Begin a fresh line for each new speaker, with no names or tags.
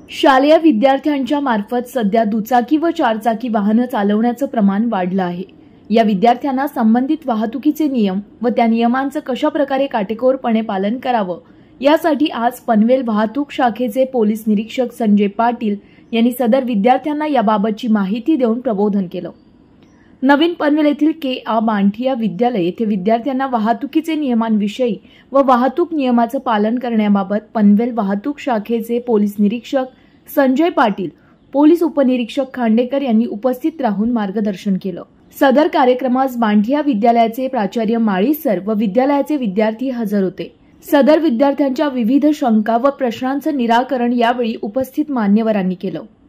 शालेय विद्यार्थ्यांच्या मार्फत सध्या दुचाकी व चारचाकी वाहनं चालवण्याचं प्रमाण वाढलं आहे। या विद्यार्थ्यांना संबंधित वाहतुकीचे नियम व त्या नियमांचं कशा प्रकारे काटेकोरपणे पालन करावं यासाठी आज पनवेल वाहतूक शाखेचे पोलीस निरीक्षक संजय पाटील यांनी सदर विद्यार्थ्यांना याबाबतची माहिती देऊन प्रबोधन केलं। नवीन पनवेल येथील के.आ. बांठिया विद्यालय येथे विद्यार्थ्यांना वाहतुकीचे नियमांविषयी व वाहतूक नियमाचं पालन करण्याबाबत पनवेल वाहतूक शाखेचे पोलीस निरीक्षक संजय पाटील, पोलीस उपनिरीक्षक खांडेकर यांनी उपस्थित राहून मार्गदर्शन केलं। सदर कार्यक्रमास बांठिया विद्यालयाचे प्राचार्य माळी सर व विद्यालयाचे विद्यार्थी हजर होते। सदर विद्यार्थ्यांच्या विविध शंका व प्रश्नांचं निराकरण यावेळी उपस्थित मान्यवरांनी केलं।